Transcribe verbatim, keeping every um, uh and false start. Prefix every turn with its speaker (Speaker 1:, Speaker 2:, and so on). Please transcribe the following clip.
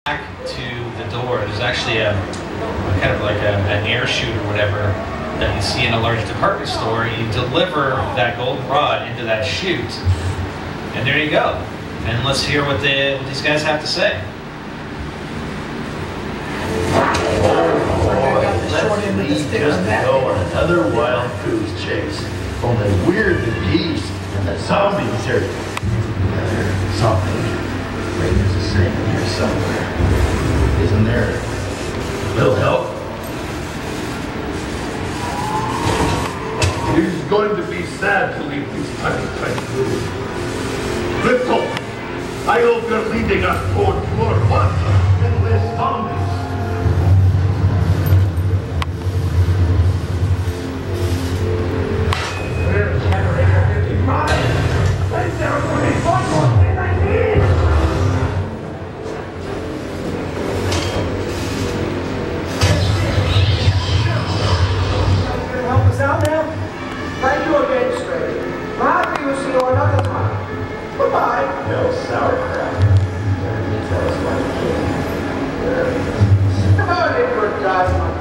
Speaker 1: back to the door, there's actually a, a kind of like a, an air chute or whatever that you see in a large department store. You deliver that goldenrod into that chute, and there you go. And let's hear what, the, what these guys have to say.
Speaker 2: Let's just go on another wild goose chase. Only we're the geese and the zombies are together. Something. Wait, there's a saying here somewhere. Isn't there? Will help.
Speaker 3: It is going to be sad to leave this tiny, tiny room. Little, I hope you're leading us towards more fun and less zombies.
Speaker 4: Thank you again, Stray. Happy we'll see you another time. Goodbye.
Speaker 2: No sauerkraut. Tell us why you came.
Speaker 4: Come on in for a dive.